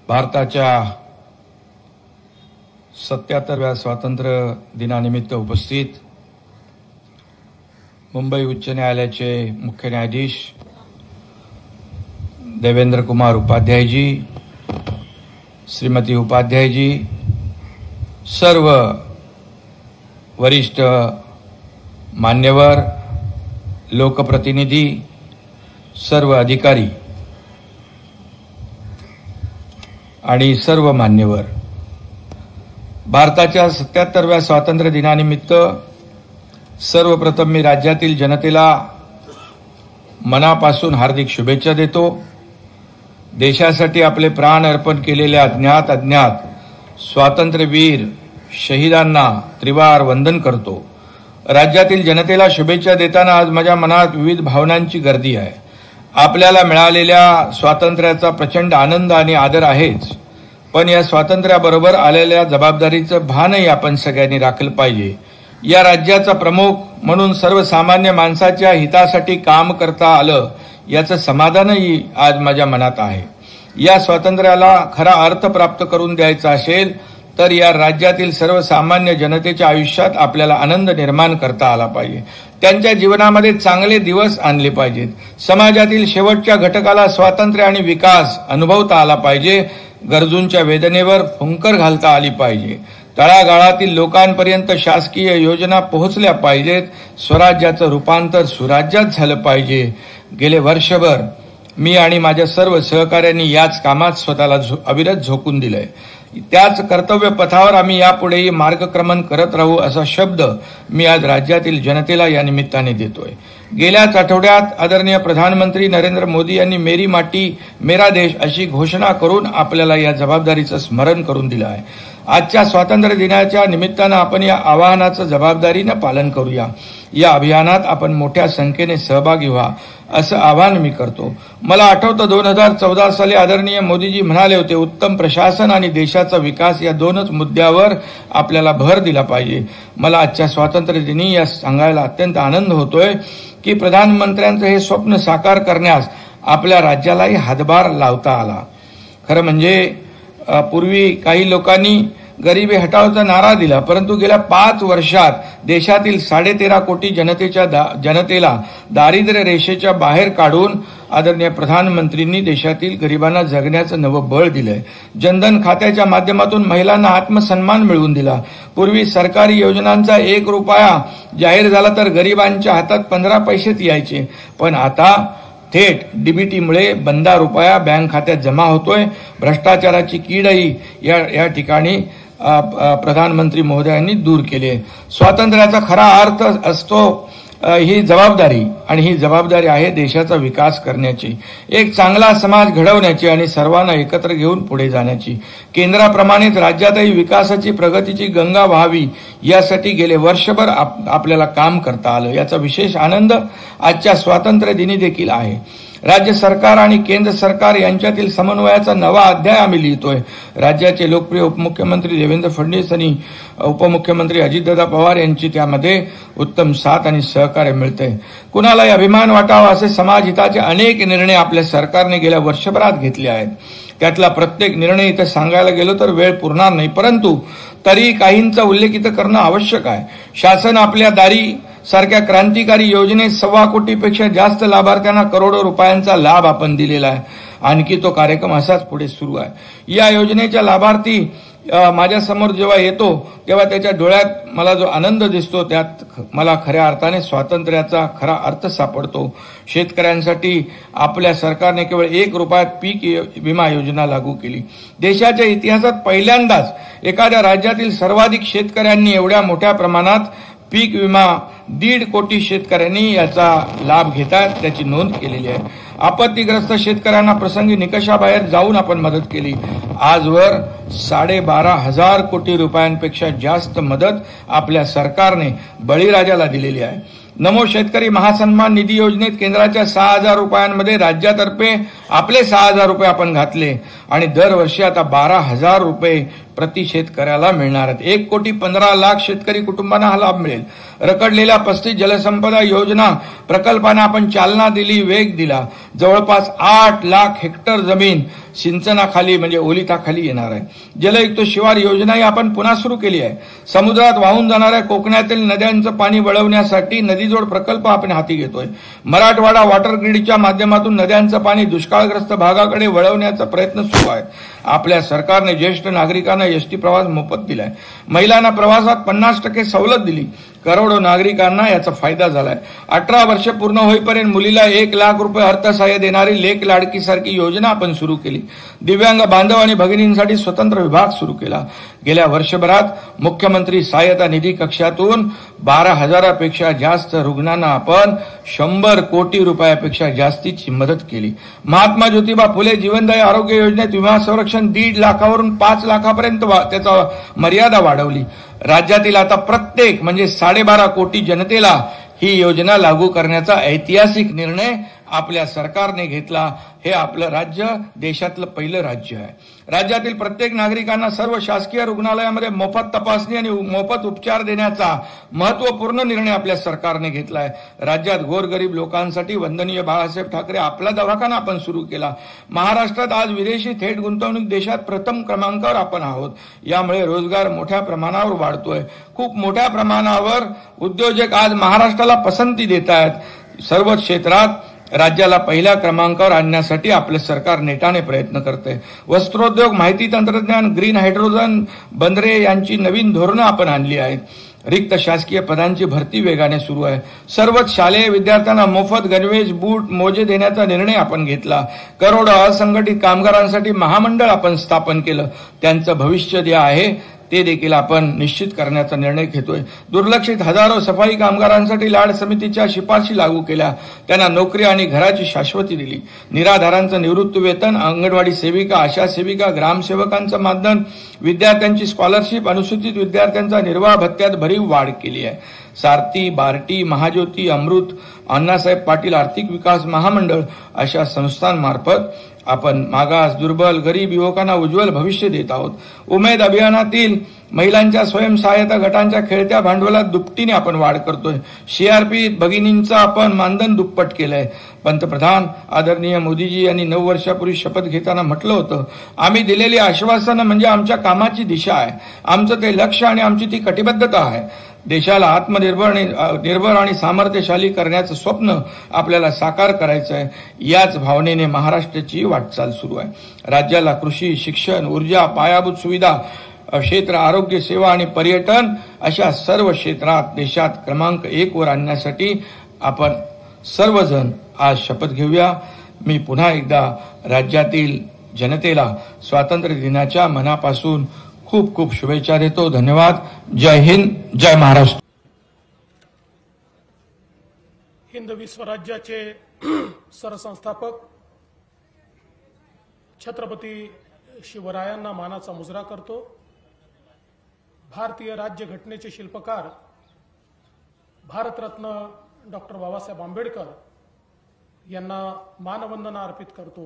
भारताच्या 77व्या स्वातंत्र्य दिनानिमित्त उपस्थित मुंबई उच्च न्यायालयाचे मुख्य न्यायाधीश देवेंद्र कुमार उपाध्याय जी, श्रीमती उपाध्याय जी, सर्व वरिष्ठ मान्यवर, लोकप्रतिनिधी, सर्व अधिकारी आणि सर्व मान्यवर, भारताच्या 77व्या स्वातंत्र्य दिनानिमित्त सर्वप्रथम मी राज्यातील जनतेला मनापासून हार्दिक शुभेच्छा देतो। देशासाठी आपले प्राण अर्पण केलेल्या अज्ञात स्वातंत्र्यवीर शहीदांना त्रिवार वंदन करतो। राज्यातील जनतेला शुभेच्छा देताना आज माझ्या मनात विविध भावनांची गर्दी आहे। आपल्याला मिळालेल्या स्वातंत्र्याचा प्रचंड आनंद आणि आदर आहेच, पण या स्वातंत्र्याबरोबर आलेल्या जबाबदारीचं भानही आपण सगळ्यांनी राखलं पाहिजे। या राज्याचा प्रमुख म्हणून सर्वसामान्य माणसाच्या हितासाठी काम करता आलं याचं समाधानही आज माझ्या मनात आहे। या स्वातंत्र्याला खरा अर्थ प्राप्त करून द्यायचा असेल तर या राज्यातील सर्वसामान्य जनतेच्या आयुष्यात आपल्याला आनंद निर्माण करता आला पाहिजे। त्यांच्या जीवनामध्ये चांगले दिवस आणले पाहिजेत। समाजातील शेवटच्या घटकाला स्वातंत्र्य आणि विकास अनुभवता आला पाहिजे। गरजूंच्या वेदनेवर फुंकर घालता आली पाहिजे। तळागाळातील लोकांपर्यंत शासकीय योजना पोहोचल्या पाहिजेत। स्वराज्याचं रूपांतर सुराज्यात झालं पाहिजे। गेले वर्षभर मी आणि माझ्या सर्व सहकाऱ्यांनी याच कामात स्वतःला अविरत झोकून दिलंय। त्याच कर्तव्य पथावर आम्ही यापुढेही मार्गक्रमण करत राहू असा शब्द मी आज राज्यातील जनतेला या निमित्ताने देतोय। गेल्याच आठवड्यात आदरणीय प्रधानमंत्री नरेंद्र मोदी यांनी मेरी माटी मेरा देश अशी घोषणा करून आपल्याला या जबाबदारीचं स्मरण करून दिलं आहे। आजच्या स्वातंत्र्य दिनाच्या निमित्तानं आपण या आवाहनाचं जबाबदारीनं पालन करूया। या अभियानात आपण मोठ्या संख्येने सहभागी व्हा असं आवाहन मी करतो। मला आठवतं 2014 साली आदरणीय मोदीजी म्हणाले होते, उत्तम प्रशासन आणि देशाचा विकास या दोनच मुद्द्यावर आपल्याला भर दिला पाहिजे। मला आजच्या स्वातंत्र्य दिनी या सांगायला अत्यंत आनंद होतोय की प्रधानमंत्र्यांचं हे स्वप्न साकार करण्यास आपल्या राज्यालाही हातभार लावता आला। खरं म्हणजे पूर्वी काही लोकांनी गरिबी हटाओचा नारा दिला, परंतु गेल्या 5 वर्षात देशातील 13.5 कोटी जनतेला दारिद्र्य रेषेच्या बाहेर काढून आदरणीय प्रधानमंत्रींनी देशातील गरिबांना जगण्याचं नवं बळ दिलंय। जनधन खात्याच्या माध्यमातून महिलांना आत्मसन्मान मिळवून दिला। पूर्वी सरकारी योजनांचा 1 रुपया जाहीर झाला तर गरिबांच्या हातात 15 पैसेच यायचे, पण आता थेट डीबीटीमुळे बंदा रुपया बँक खात्यात जमा होतोय। भ्रष्टाचाराची कीडही या ठिकाणी प्रधानमंत्री महोदयांनी दूर केली आहे। स्वातंत्र्याचा खरा अर्थ असतो ही जबाबदारी, आणि ही जबाबदारी आहे देशाचा विकास करण्याची, एक चांगला समाज घडवण्याची आणि सर्वांना एकत्र घेऊन पुढे जाण्याची। केंद्राप्रमाणेच राज्यातही विकासाची प्रगतीची गंगा व्हावी यासाठी गेले वर्षभर आपल्याला काम करता आलं। याचा विशेष आनंद आजच्या स्वातंत्र्य दिनी देखील आहे। राज्य सरकार आणि केंद्र सरकार यांच्यातील समन्वयाचा नवा अध्याय आम्ही लिहितोय। राज्याचे लोकप्रिय उपमुख्यमंत्री देवेंद्र फडणवीस आणि उपमुख्यमंत्री अजितदादा पवार यांची त्यामध्ये उत्तम साथ आणि सहकार्य मिळते। कुणालाही अभिमान वाटावा असे समाजहिताचे अनेक निर्णय आपल्या सरकारने गेल्या वर्षभरात घेतले आहेत। त्यातला प्रत्येक निर्णय इथं सांगायला गेलो तर वेळ पुरणार नाही, परंतु तरी काहींचा उल्लेख इथं करणं आवश्यक आहे। शासन आपल्या दारी सारख्या क्रांतिकारी योजनेत 1.25 कोटीपेक्षा जास्त लाभार्थ्यांना करोडो रुपयांचा लाभ आपण दिलेला आहे। आणखी तो कार्यक्रम असाच पुढे सुरू आहे। या योजनेच्या लाभार्थी माझ्यासमोर जेव्हा येतो तेव्हा त्याच्या डोळ्यात मला जो आनंद दिसतो त्यात मला खऱ्या अर्थाने स्वातंत्र्याचा खरा अर्थ सापडतो। शेतकऱ्यांसाठी आपल्या सरकारने केवळ 1 रुपयात पीक विमा योजना लागू केली। देशाच्या इतिहासात पहिल्यांदाच एखाद्या राज्यातील सर्वाधिक शेतकऱ्यांनी एवढ्या मोठ्या प्रमाणात पीक विमा 1.5 कोटी शेतकऱ्यांनी याचा लाभ घेतात त्याची नोंद केलेली आहे। आपत्तीग्रस्त शेतकऱ्यांना प्रसंगी निकषाबाहेर जाऊन आपण मदत केली। आजवर 12.5 कोटी रुपयांपेक्षा जास्त मदत आपल्या सरकारने बळीराजाला दिलेली आहे। नमो शेतकरी महासन्मान निधी योजनेत केंद्राच्या 6,000 रुपयांमध्ये राज्यातर्फे आपले 6,000 रुपये आपण घातले आणि दरवर्षी आता 12,000 रुपये प्रति शेतकऱ्याला मिळणार आहेत। 1,15,00,000 शेतकरी कुटुंबांना हा लाभ मिळेल। रखडलेल्या 35 जलसंपदा योजना प्रकल्पांना आपण चालना दिली, वेग दिला। जवळपास 8 लाख हेक्टर जमीन सिंचनाखाली म्हणजे ओलिताखाली येणार आहे. जलयुक्त शिवार योजनाही आपण पुन्हा सुरू केली आहे. समुद्रात वाहून जाणाऱ्या कोकणातील नद्यांचं पाणी वळवण्यासाठी नदीजोड प्रकल्प आपण हाती घेतोय. मराठवाडा वॉटर ग्रीडच्या माध्यमातून नद्यांचं पाणी दुष्काळग्रस्त भागाकडे वळवण्याचा प्रयत्न सुरू आहे. आपल्या सरकारने ज्येष्ठ नागरिकांना एसटी प्रवास मोफत दिलाय. महिलांना प्रवासात 50% सवलत दिली. करोडो नागरिकांना याचा फायदा झालाय. 18 वर्ष पूर्ण होईपर्यंत मुलीला 1 लाख रुपये अर्थसहाय्य देणारी लेक लाडकी सारखी योजना आपण सुरू केली. दिव्यांग बांधव आणि भगिनींसाठी स्वतंत्र विभाग सुरू केला. गेल्या वर्षभरात मुख्यमंत्री सहायता निधी कक्षातून 12,000पेक्षा जास्त रुग्णांना आपण 100 कोटी रुपयापेक्षा जास्तीची मदत केली. महात्मा ज्योतिबा फुले जीवनदायी आरोग्य योजनेत विमा संरक्षण 1.5 लाखावरून 5 लाखापर्यंत त्याचा मर्यादा वाढवली. राज्यातील आता प्रत्येक म्हणजे 12.5 कोटी जनतेला ही योजना लागू करण्याचा ऐतिहासिक निर्णय आपल्या सरकारने घेतला. हे आपलं राज्य देशातलं पहिलं राज्य आहे. राज्यातील प्रत्येक नागरिकांना सर्व शासकीय रुग्णालयामध्ये मोफत तपासणी आणि मोफत उपचार देण्याचा महत्वपूर्ण निर्णय आपल्या सरकारने घेतलाय. राज्यात गोरगरीब लोकांसाठी वंदनीय बाळासाहेब ठाकरे आपला दवाखाना आपण सुरू केला. महाराष्ट्रात आज विदेशी थेट गुंतवणूक देशात प्रथम क्रमांकावर आपण आहोत. यामुळे रोजगार मोठ्या प्रमाणावर वाढतोय. खूप मोठ्या प्रमाणावर उद्योजक आज महाराष्ट्राला पसंती देत आहेत. सर्व क्षेत्रात राज्याला पहिल्या क्रमांकावर आणण्यासाठी आपलं सरकार नेटाने प्रयत्न करते. वस्त्रोद्योग, माहिती तंत्रज्ञान, ग्रीन हायड्रोजन, बंदरे यांची नवीन धोरणं आपण आणली आहेत. रिक्त शासकीय पदांची भरती वेगाने सुरू आहे. सर्वच शालेय विद्यार्थ्यांना मोफत गणवेश, बूट, मोजे देण्याचा निर्णय आपण घेतला. करोडो असंघटित कामगारांसाठी महामंडळ आपण स्थापन केलं. त्यांचं भविष्य जे आहे ते देखील आपण निश्चित करण्याचा निर्णय घेतोय. दुर्लक्षित हजारो सफाई कामगारांसाठी लाड समितीच्या शिफारशी लागू केल्या. त्यांना नोकरी आणि घराची शाश्वती दिली. निराधारांचं निवृत्ती वेतन, अंगणवाडी सेविका, आशा सेविका, ग्रामसेवकांचं मानधन, विद्यार्थ्यांची स्कॉलरशिप, अनुसूचित विद्यार्थ्यांचा निर्वाह भत्त्यात भरीव वाढ केली आहे. सारथी, बार्टी, महाज्योती, अमृत, अण्णासाहेब पाटील आर्थिक विकास महामंडळ अशा संस्थांमार्फत आपण मागास, दुर्बल, गरीब युवकांना उज्ज्वल भविष्य देत आहोत. उमेद अभियानातील महिलांच्या स्वयंसहायता गटांच्या खेळत्या भांडवलात दुपटीने आपण वाढ करतोय. सीआरपी भगिनींचं आपण मानधन दुप्पट केलंय. पंतप्रधान आदरणीय मोदीजी यांनी 9 वर्षापूर्वी शपथ घेताना म्हटलं होतं, आम्ही दिलेली आश्वासनं म्हणजे आमच्या कामाची दिशा आहे. आमचं ते लक्ष्य आणि आमची ती कटिबद्धता आहे. देशाला आत्मनिर्भर आणि सामर्थ्यशाली करण्याचं स्वप्न आपल्याला साकार करायचं आहे. याच भावनेने महाराष्ट्राची वाटचाल सुरू आहे. राज्याला कृषी, शिक्षण, ऊर्जा, पायाभूत सुविधा क्षेत्र, आरोग्य सेवा आणि पर्यटन अशा सर्व क्षेत्रात देशात क्रमांक 1 वर आणण्यासाठी आपण सर्वजण आज शपथ घेऊया. मी पुन्हा एकदा राज्यातील जनतेला स्वातंत्र्य दिनाच्या मनापासून खूप खूप शुभेच्छा देतो. धन्यवाद. जय हिंद, जय महाराष्ट्र. हिंदवी स्वराज्याचे सरसंस्थापक छत्रपती शिवरायांना मानाचा मुजरा करतो. भारतीय राज्यघटनेचे शिल्पकार भारतरत्न डॉक्टर बाबासाहेब आंबेडकर यांना मानवंदना अर्पित करतो.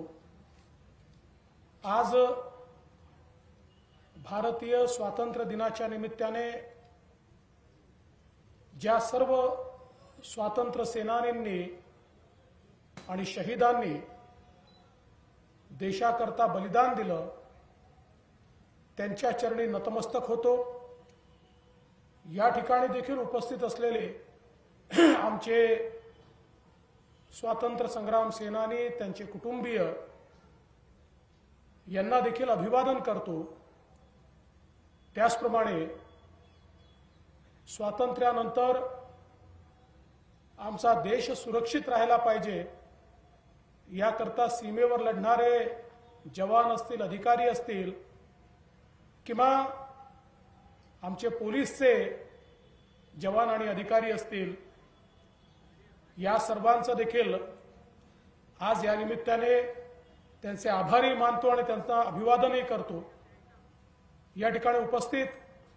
आज भारतीय स्वातंत्र्य दिनाच्या निमित्ताने ज्या सर्व स्वातंत्र्य सेनानींनी आणि शहीदांनी देशाकरता बलिदान दिलं त्यांच्या चरणी नतमस्तक होतो. या ठिकाणी देखील उपस्थित असलेले आमचे स्वातंत्र्य संग्राम सेनानी, त्यांचे कुटुंबीय यांना देखील अभिवादन करतो. त्याचप्रमाणे स्वातंत्र्यानंतर आमचा देश सुरक्षित राहायला पाहिजे याकरता सीमेवर लढणारे जवान असतील, अधिकारी असतील किंवा आमचे पोलीसचे जवान आणि अधिकारी असतील, या सर्वांचं देखील आज या निमित्ताने त्यांचे आभारी मानतो आणि त्यांचा अभिवादनही करतो. या ठिकाणी उपस्थित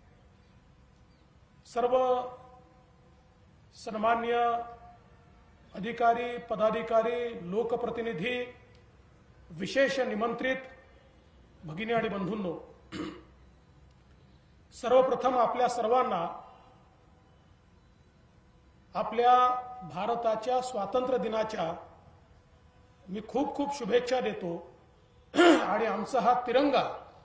सर्व सन्मान्य अधिकारी, पदाधिकारी, लोकप्रतिनिधी, विशेष निमंत्रित भगिनी आणि बंधूंनो, सर्वप्रथम आपल्या सर्वांना आपल्या भारताच्या स्वातंत्र्य दिनाच्या मी खूप खूप शुभेच्छा देतो. आणि आमचा हा तिरंगा,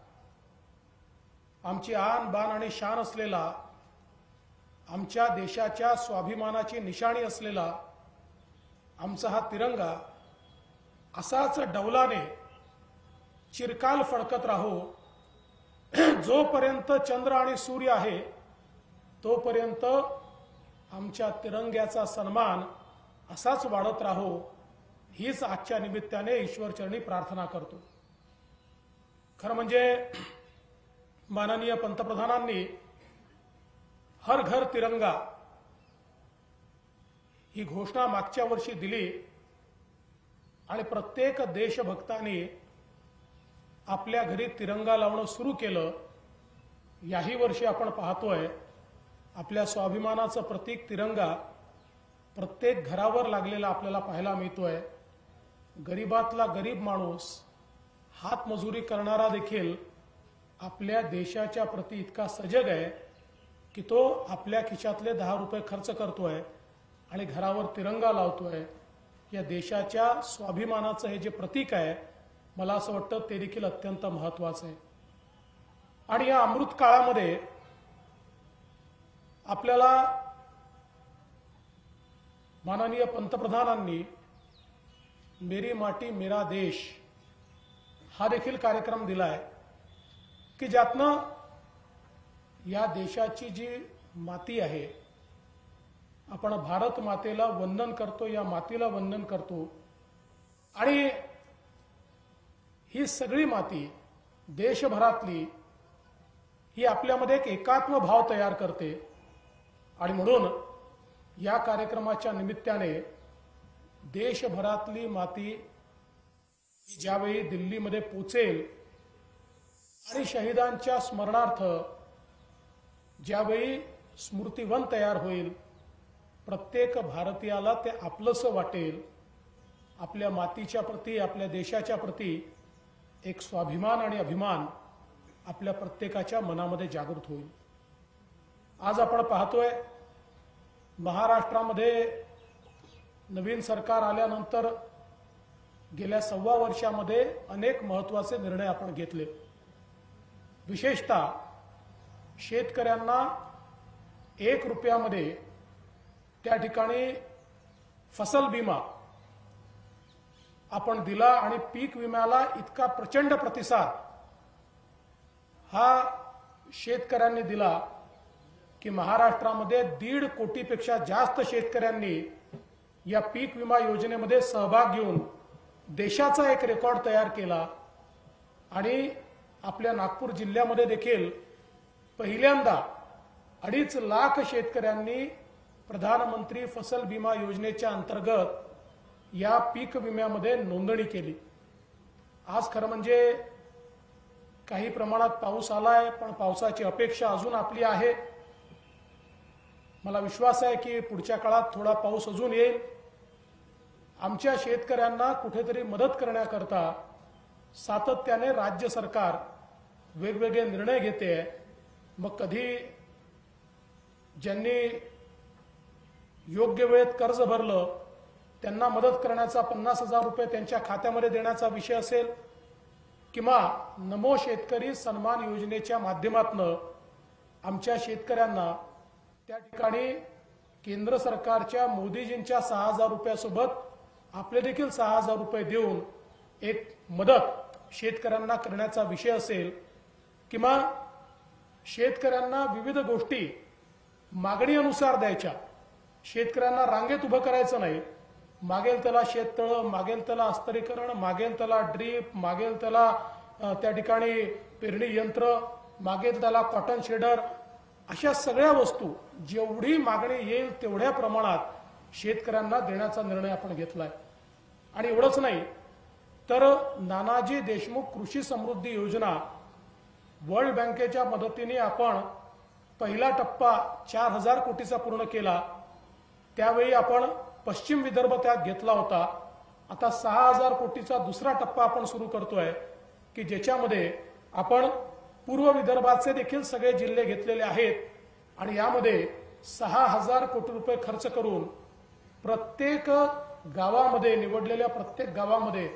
आमची आन बान आणि शान असलेला, आमच्या देशाच्या स्वाभिमानाची निशाणी असलेला आमचा हा तिरंगा असाच डौलाने चिरकाल फडकत राहो. जोपर्यंत चंद्र आणि सूर्य आहे तोपर्यंत आमच्या तिरंग्याचा सन्मान असाच वाढत राहो, हीच आजच्या निमित्ताने ईश्वरचरणी प्रार्थना करतो. खरं म्हणजे माननीय पंतप्रधानांनी हर घर तिरंगा ही घोषणा मागच्या वर्षी दिली आणि प्रत्येक देशभक्तांनी आपल्या घरी तिरंगा लावणं सुरू केलं. याही वर्षी आपण पाहतोय आपल्या स्वाभिमानाचं प्रतीक तिरंगा प्रत्येक घरावर लागलेला आपल्याला पाहायला मिळतोय. गरीबातला गरीब माणूस, हातमजुरी करणारा देखील आपल्या देशाच्या प्रती इतका सजग आहे की तो आपल्या खिशातले 10 रुपये खर्च करतोय आणि घरावर तिरंगा लावतोय. या देशाच्या स्वाभिमानाचं हे जे प्रतीक आहे, मला असं वाटतं ते देखील अत्यंत महत्त्वाचं आहे. आणि या अमृत काळामध्ये आपल्याला माननीय पंतप्रधानांनी मेरी माटी मेरा देश हा देखील कार्यक्रम दिलाय की ज्यातनं या देशाची जी माती आहे, आपण भारत मातेला वंदन करतो, या मातीला वंदन करतो आणि ही सगळी माती देशभरातली ही आपल्यामध्ये एक एकात्म भाव तयार करते. आणि म्हणून या कार्यक्रमाच्या निमित्ताने देशभरातली माती ज्यावेळी दिल्लीमध्ये पोचेल आणि शहीदांच्या स्मरणार्थ ज्यावेळी स्मृतिवन तयार होईल, प्रत्येक भारतीयाला ते आपलंसं वाटेल. आपल्या मातीच्या प्रती, आपल्या देशाच्या प्रती एक स्वाभिमान आणि अभिमान आपल्या प्रत्येकाच्या मनामध्ये जागृत होईल. आज आपण पाहतोय महाराष्ट्रामध्ये नवीन सरकार आल्यानंतर गेल्या 1.25 वर्षामध्ये अनेक महत्त्वाचे निर्णय आपण घेतले. विशेषतः शेतकऱ्यांना 1 रुपयामध्ये त्या ठिकाणी फसल बीमा आपण दिला आणि पीक विम्याला इतका प्रचंड प्रतिसाद हा शेतकऱ्यांनी दिला की महाराष्ट्रामध्ये 1.5 कोटीपेक्षा जास्त शेतकऱ्यांनी या पीक विमा योजनेमध्ये सहभाग घेऊन देशाचा एक रेकॉर्ड तयार केला. आणि आपल्या नागपूर जिल्ह्यामध्ये देखील पहिल्यांदा 2.5 लाख शेतकऱ्यांनी प्रधानमंत्री फसल बीमा योजनेच्या अंतर्गत या पीक विम्यामध्ये नोंदणी केली. आज खरं म्हणजे काही प्रमाणात पाऊस आलाय, पण पावसाची अपेक्षा अजून आपली आहे. मला विश्वास आहे की पुढच्या काळात थोडा पाऊस अजून येईल. आमच्या शेतकऱ्यांना कुठेतरी मदत करण्याकरता सातत्याने राज्य सरकार वेगवेगळे निर्णय घेते. मग कधी ज्यांनी योग्य वेळेत कर्ज भरलं त्यांना मदत करण्याचा 50,000 रुपये त्यांच्या खात्यामध्ये देण्याचा विषय असेल, किंवा नमो शेतकरी सन्मान योजनेच्या माध्यमातून आमच्या शेतकऱ्यांना त्या ठिकाणी केंद्र सरकारच्या मोदीजींच्या 6,000 रुपयासोबत आपले देखील 6,000 रुपये देऊन एक मदत शेतकऱ्यांना करण्याचा विषय असेल, किंवा शेतकऱ्यांना विविध गोष्टी मागणीनुसार द्यायच्या. शेतकऱ्यांना रांगेत उभं करायचं नाही. मागेल त्याला शेततळं, मागेल त्याला अस्तरीकरण, मागेल त्याला ड्रीप, मागेल त्याला त्या ठिकाणी पेरणी यंत्र, मागेल त्याला कॉटन शेडर, अशा सगळ्या वस्तू जेवढी मागणी येईल तेवढ्या प्रमाणात शेतकऱ्यांना देण्याचा निर्णय आपण घेतलाय. आणि एवढंच नाही तर नानाजी देशमुख कृषी समृद्धी योजना वर्ल्ड बँकेच्या मदतीने आपण पहिला टप्पा 4,000 कोटीचा पूर्ण केला. त्यावेळी आपण पश्चिम विदर्भ त्यात घेतला होता. आता 6,000 कोटीचा दुसरा टप्पा आपण सुरू करतोय की ज्याच्यामध्ये आपण पूर्व विदर्भाचे देखील सगळे जिल्हे घेतलेले आहेत. आणि यामध्ये 6,000 कोटी रुपये खर्च करून प्रत्येक गावामध्ये, निवडलेल्या प्रत्येक गावामध्ये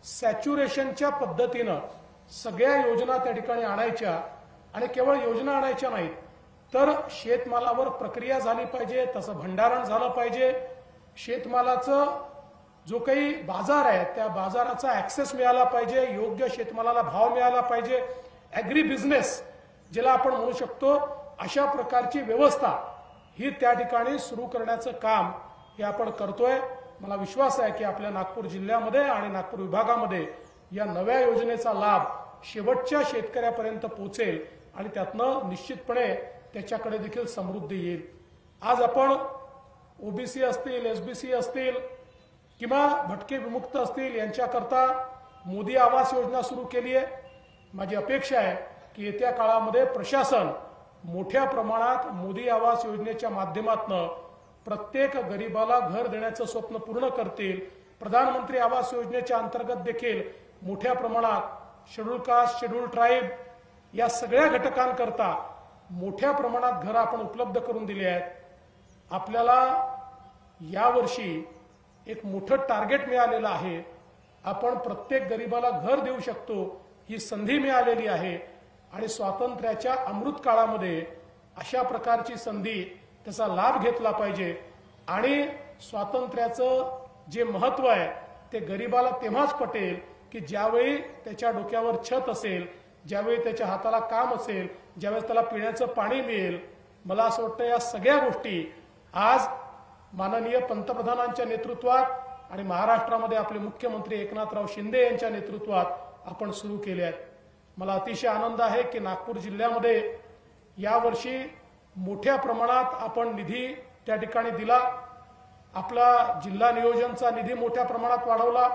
सॅच्युरेशनच्या पद्धतीनं सगळ्या योजना त्या ठिकाणी आणायच्या आणि केवळ योजना आणायच्या नाहीत तर शेतमालावर प्रक्रिया झाली पाहिजे, तसं भंडारण झालं पाहिजे, शेतमालाचं जो काही बाजार आहे त्या बाजाराचा ऍक्सेस मिळाला पाहिजे, योग्य शेतमालाला भाव मिळाला पाहिजे, ऍग्री बिझनेस ज्याला आपण म्हणू शकतो अशा प्रकारची व्यवस्था ही त्या ठिकाणी सुरू करण्याचं काम हे आपण करतोय। मला विश्वास आहे की आपल्या नागपूर जिल्ह्यामध्ये आणि नागपूर विभागामध्ये या नव्या योजनेचा लाभ शेवटच्या शेतकऱ्यापर्यंत पोहोचेल आणि त्यातनं निश्चितपणे त्याच्याकडे देखील समृद्धी येईल। आज आपण ओबीसी असतील, एसबीसी असतील किंवा भटके विमुक्त असतील यांच्याकरता मोदी आवास योजना सुरू केली आहे। माझी अपेक्षा आहे की येत्या काळामध्ये प्रशासन मोठ्या प्रमाणात मोदी आवास योजनेच्या माध्यमातून प्रत्येक गरीबाला घर देण्याचं स्वप्न पूर्ण करतील। प्रधानमंत्री आवास योजनेच्या अंतर्गत देखील मोठ्या प्रमाणात शेड्यूल कास्ट, शेड्यूल ट्राइब या सगळ्या घटकांकरता मोठ्या प्रमाणात घरं आपण उपलब्ध करून दिली आहेत। आपल्याला यावर्षी एक मोठं टार्गेट मिळालेलं आहे, आपण प्रत्येक गरीबाला घर देऊ शकतो ही संधी मिळालेली आहे आणि स्वातंत्र्याच्या अमृत काळामध्ये अशा प्रकारची संधी त्याचा लाभ घेतला पाहिजे आणि स्वातंत्र्याचं जे महत्व आहे ते गरीबाला तेव्हाच पटेल की ज्यावेळी त्याच्या डोक्यावर छत असेल, ज्यावेळी त्याच्या हाताला काम असेल, ज्यावेळेस त्याला पिण्याचं पाणी मिळेल। मला असं वाटतं या सगळ्या गोष्टी आज माननीय पंतप्रधानांच्या नेतृत्वात आणि महाराष्ट्रामध्ये आपले मुख्यमंत्री एकनाथराव शिंदे यांच्या नेतृत्वात आपण सुरू केले आहेत। मला अतिशय आनंद आहे की नागपूर जिल्ह्यामध्ये यावर्षी मोठ्या प्रमाणात आपण निधी त्या ठिकाणी दिला, आपला जिल्हा नियोजनचा निधी मोठ्या प्रमाणात वाढवला।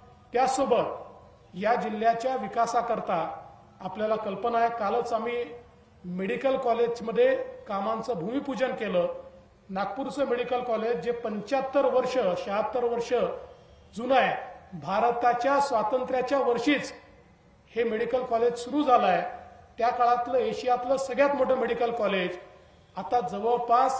त्यासोबत या जिल्ह्याच्या विकासाकरता आपल्याला कल्पना आहे, कालच आम्ही मेडिकल कॉलेजमध्ये कामांचं भूमिपूजन केलं। नागपूरचं मेडिकल कॉलेज जे 75 वर्ष 76 वर्ष जुनं आहे, भारताच्या स्वातंत्र्याच्या वर्षीच हे मेडिकल कॉलेज सुरू झालं आहे। त्या काळातलं एशियातलं सगळ्यात मोठं मेडिकल कॉलेज आता जवळपास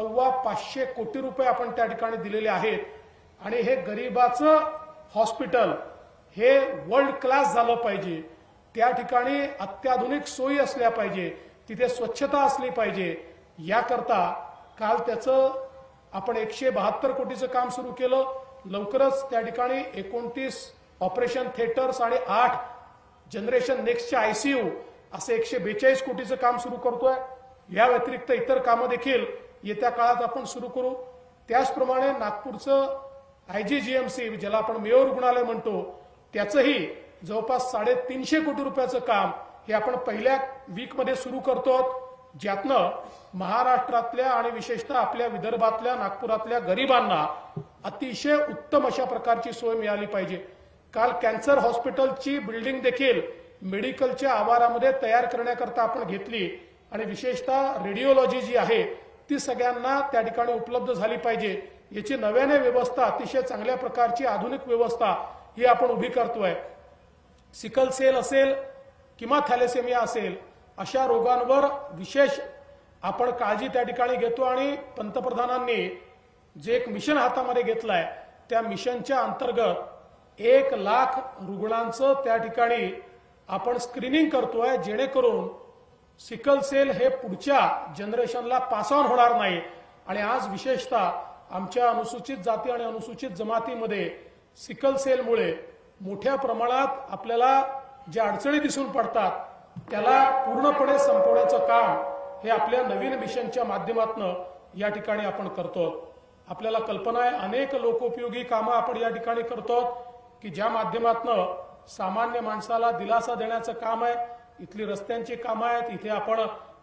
525 कोटी रुपये आपण त्या ठिकाणी दिलेले आहेत आणि हे गरीबाचं हॉस्पिटल हे वर्ल्ड क्लास झालं पाहिजे, त्या ठिकाणी अत्याधुनिक सोयी असल्या पाहिजे, तिथे स्वच्छता असली पाहिजे। याकरता काल त्याचं आपण 172 कोटीचं काम सुरू केलं। लवकरच त्या ठिकाणी 29 ऑपरेशन थिएटर्स आणि 8 जनरेशन नेक्स्टचे आयसीयू असे 142 कोटीचं काम सुरू करतोय। या व्यतिरिक्त इतर कामं देखील येत्या काळात आपण सुरू करू। त्याचप्रमाणे नागपूरचं आयजीजीएमसी ज्याला आपण मेयो रुग्णालय म्हणतो त्याचंही जवळपास 350 कोटी रुपयाचं काम हे आपण पहिल्या वीकमध्ये सुरू करतो, ज्यातनं महाराष्ट्रातल्या आणि विशेषतः आपल्या विदर्भातल्या नागपुरातल्या गरिबांना अतिशय उत्तम अशा प्रकारची सोय मिळाली पाहिजे। काल कॅन्सर हॉस्पिटलची बिल्डिंग देखील मेडिकलच्या आवारामध्ये तयार करण्याकरता आपण घेतली आणि विशेषतः रेडिओलॉजी जी आहे ती सगळ्यांना त्या ठिकाणी उपलब्ध झाली पाहिजे। याची नव्याने व्यवस्था, अतिशय चांगल्या प्रकारची आधुनिक व्यवस्था ही आपण उभी करतोय। सिकल सेल असेल किंवा थॅलेसेमिया असेल अशा रोगांवर विशेष आपण काळजी त्या ठिकाणी घेतो आणि पंतप्रधानांनी जे एक मिशन हातामध्ये घेतलंय त्या मिशनच्या अंतर्गत 1 लाख रुग्णांचं त्या ठिकाणी आपण स्क्रीनिंग करतोय, जेणेकरून सिकल सेल हे पुढच्या जनरेशनला पास ऑन होणार नाही। आणि आज विशेषतः आमच्या अनुसूचित जाती आणि अनुसूचित जमातीमध्ये सिकल सेलमुळे मोठ्या प्रमाणात आपल्याला ज्या अडचणी दिसून पडतात त्याला पूर्णपणे संपवण्याचं काम हे आपल्या नवीन मिशनच्या माध्यमातून या ठिकाणी आपण करतो। आपल्याला कल्पना आहे अनेक लोकोपयोगी कामं आपण या ठिकाणी करतो की ज्या माध्यमातून सामान्य माणसाला दिलासा देण्याचं काम आहे। इथली रस्त्यांची कामं आहेत, इथे आपण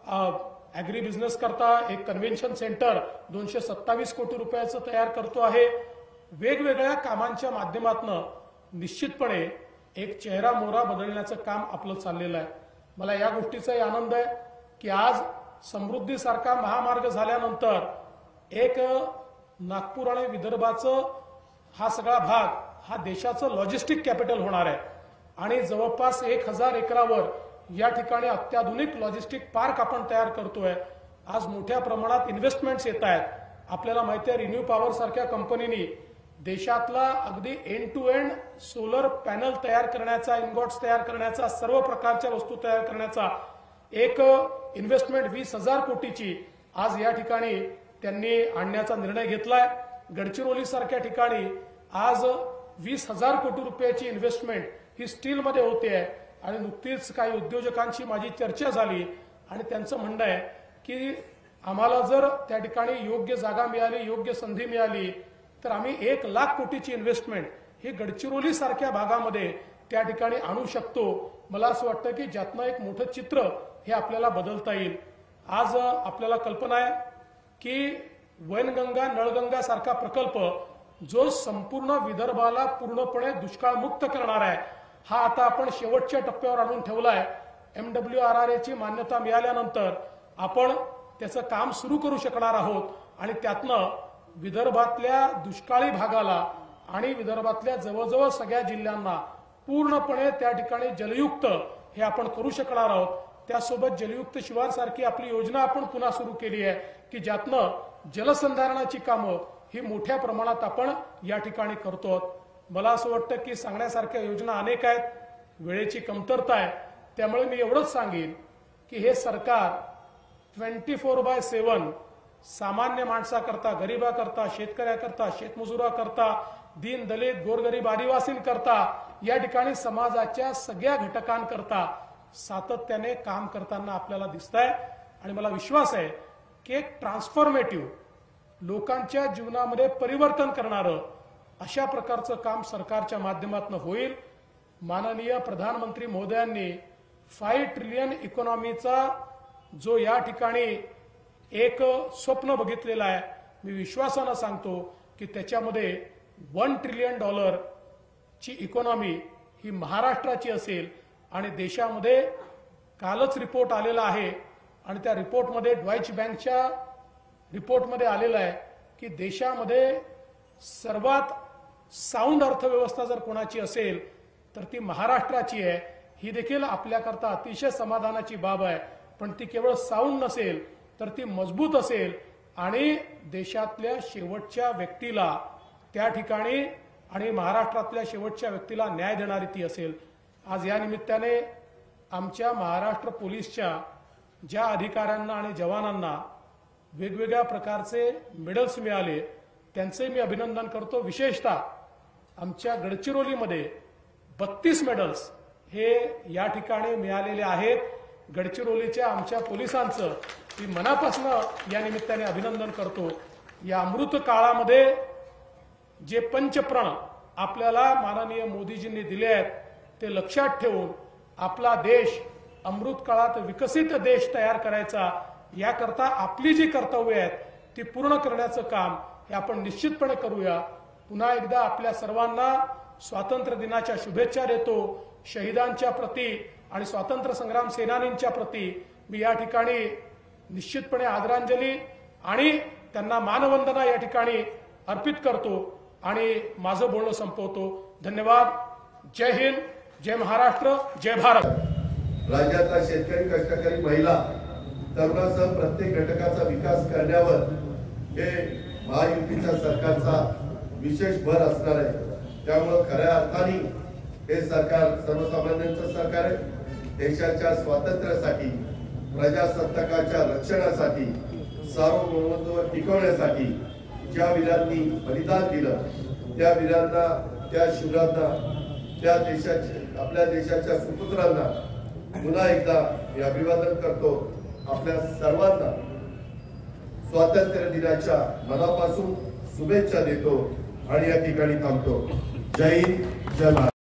ऍग्री बिझनेस करता एक कन्व्हेन्शन सेंटर 227 कोटी रुपयाचं तयार करतो आहे। वेगवेगळ्या कामांच्या माध्यमातून निश्चितपणे एक चेहरा मोहरा बदलण्याचं काम आपलं चाललेलं आहे। मला या गोष्टीचाही आनंद आहे की आज समृद्धीसारखा महामार्ग झाल्यानंतर एक नागपूर आणि विदर्भाचं हा सगळा भाग हा देशाचं लॉजिस्टिक कॅपिटल होणार आहे आणि जवळपास 1000 एकरावर या ठिकाणी अत्याधुनिक लॉजिस्टिक पार्क आपण तयार करतोय। आज मोठ्या प्रमाणात इन्व्हेस्टमेंट्स येत आहेत। आपल्याला माहिती आहे रिन्यू पॉवर सारख्या कंपनीनी देशातला अगदी end to end solar panel तयार करण्याचा, इनगॉट्स तयार करण्याचा, सर्व प्रकारच्या वस्तू तयार करण्याचा एक इन्व्हेस्टमेंट 20,000 कोटीची आज या ठिकाणी त्यांनी आणण्याचा निर्णय घेतलाय। गडचिरोली सारख्या ठिकाणी आज 20,000 कोटी रुपयाची इन्व्हेस्टमेंट ही स्टीलमध्ये होते आहे आणि नुकतीच काही उद्योजकांशी माझी चर्चा झाली आणि त्यांचं म्हणणं आहे की आम्हाला जर त्या ठिकाणी योग्य जागा मिळाली, योग्य संधी मिळाली तर आम्ही 1,00,000 कोटीची इन्व्हेस्टमेंट ही गडचिरोली सारख्या भागामध्ये त्या ठिकाणी आणू शकतो। मला असं वाटतं की ज्यातनं एक मोठं चित्र हे आपल्याला बदलता येईल। आज आपल्याला कल्पना आहे की वैनगंगा, नळगंगा सारखा प्रकल्प जो संपूर्ण विदर्भाला पूर्णपणे दुष्काळमुक्त करणार आहे, हा आता आपण शेवटच्या टप्प्यावर आणून ठेवलाय। MWRRA ची मान्यता मिळाल्यानंतर आपण त्याचं काम सुरू करू शकणार आहोत आणि त्यातनं विदर्भातल्या दुष्काळी भागाला आणि विदर्भातल्या जवळजवळ सगळ्या जिल्ह्यांना पूर्णपणे त्या ठिकाणी जलयुक्त हे आपण करू शकणार आहोत। त्यासोबत जलयुक्त शिवार सारखी आपली योजना आपण पुन्हा सुरू केली आहे की ज्यातनं जलसंधारणाची कामं ही मोठ्या प्रमाणात आपण या ठिकाणी करतो। मला असं वाटतं की सांगण्यासारख्या योजना अनेक आहेत, वेळेची कमतरता आहे, त्यामुळे मी एवढंच सांगेन की हे सरकार 24/7 सामान्य माणसाकरता, गरिबाकरता, शेतकऱ्याकरता, शेतमजुराकरता, दीन दलित गोरगरीब आदिवासींकरता, या ठिकाणी समाजाच्या सगळ्या घटकांकरता सातत्याने काम करताना आपल्याला दिसतंय आणि मला विश्वास आहे की एक ट्रान्सफॉर्मेटिव्ह, लोकांच्या जीवनामध्ये परिवर्तन करणारं अशा प्रकारचं काम सरकारच्या माध्यमातून होईल। माननीय प्रधानमंत्री महोदयांनी 5 ट्रिलियन इकॉनॉमीचा जो या ठिकाणी एक स्वप्न बघितलेलं आहे, मी विश्वासानं सांगतो की त्याच्यामध्ये $1 ट्रिलियन ची इकॉनॉमी ही महाराष्ट्राची असेल आणि देशामध्ये कालच रिपोर्ट आलेला आहे आणि त्या रिपोर्टमध्ये डॉइच बँकच्या रिपोर्टमध्ये आलेलं आहे की देशामध्ये सर्वात साऊंड अर्थव्यवस्था जर कोणाची असेल तर ती महाराष्ट्राची आहे। ही देखील आपल्याकरता अतिशय समाधानाची बाब आहे, पण ती केवळ साऊंड नसेल तर ती मजबूत असेल आणि देशातल्या शेवटच्या व्यक्तीला त्या ठिकाणी आणि महाराष्ट्रातल्या शेवटच्या व्यक्तीला न्याय देणारी ती असेल। आज या निमित्ताने आमच्या महाराष्ट्र पोलीसच्या ज्या अधिकाऱ्यांना आणि जवानांना वेगवेगळ्या प्रकारचे मेडल्स मिळाले त्यांचे मी अभिनंदन करतो। विशेषतः आमच्या गडचिरोलीमध्ये 32 मेडल्स हे या ठिकाणी मिळालेले आहेत। गडचिरोलीच्या आमच्या पोलिसांचं मी मनापासून या निमित्ताने अभिनंदन करतो। या अमृत काळामध्ये जे पंचप्रण आपल्याला माननीय मोदीजींनी दिले आहेत ते लक्षात ठेवून आपला देश अमृत काळात विकसित देश तयार करायचा, याकरता आपली जी कर्तव्ये आहेत ती पूर्ण करण्याचं काम हे आपण निश्चितपणे करूया। पुन्हा एकदा आपल्या सर्वांना स्वातंत्र्य दिनाच्या शुभेच्छा देतो। शहीदांच्या प्रती आणि स्वातंत्र्य संग्राम सेनानींच्या प्रती मी या ठिकाणी निश्चितपणे आदरांजली आणि त्यांना मानवंदना या ठिकाणी अर्पित करतो आणि माझं बोलणं संपवतो। धन्यवाद। जय हिंद, जय महाराष्ट्र, जय भारत। राज्यातला शेतकरी, कष्टकरी, महिला, तरुणासह प्रत्येक घटकाचा विकास करण्यावर हे महायुतीच्या सरकारचा विशेष भर असणार आहे। त्यामुळे खऱ्या अर्थाने हे सरकार सर्वसामान्यांचं सरकार आहे। देशाच्या स्वातंत्र्यासाठी, प्रजासत्ताकाच्या रक्षणासाठी, सार्वभौमत्व टिकवण्यासाठी ज्या वीरांनी बलिदान दिलं त्या वीरांना, त्या शूरांना, त्या देशाच्या, आपल्या देशाच्या सुपुत्रांना पुन्हा एकदा मी अभिवादन करतो। आपल्या सर्वांना स्वातंत्र्य दिनाच्या मनापासून शुभेच्छा देतो आणि या ठिकाणी थांबतो। जय हिंद, जय भारत।